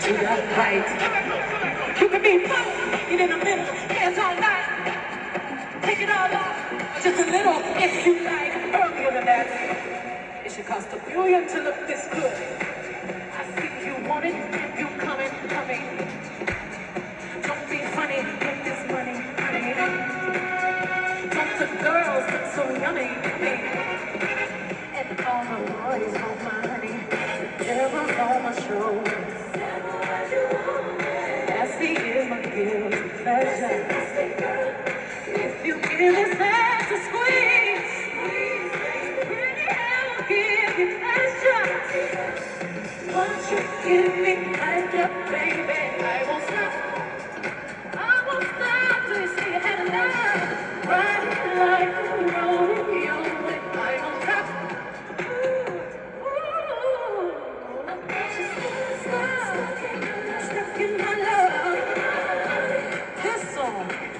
to the right. You can be both, get in the middle, hands all night. Take it all off, just a little if you like. Earlier than that, it should cost $1 billion to look this good. I see you want it, you coming. Don't be funny with this money, honey. Don't the girls look so yummy? And all the boys want my honey. Never on my shoulders. Nasty is my guilty pleasure. If you give me sex to squeeze, pretty hell will give you pleasure. Won't you give me pleasure, baby? I won't stop till you say you had enough. Ride like a rodeo, and I won't stop. Stuck in my love. This song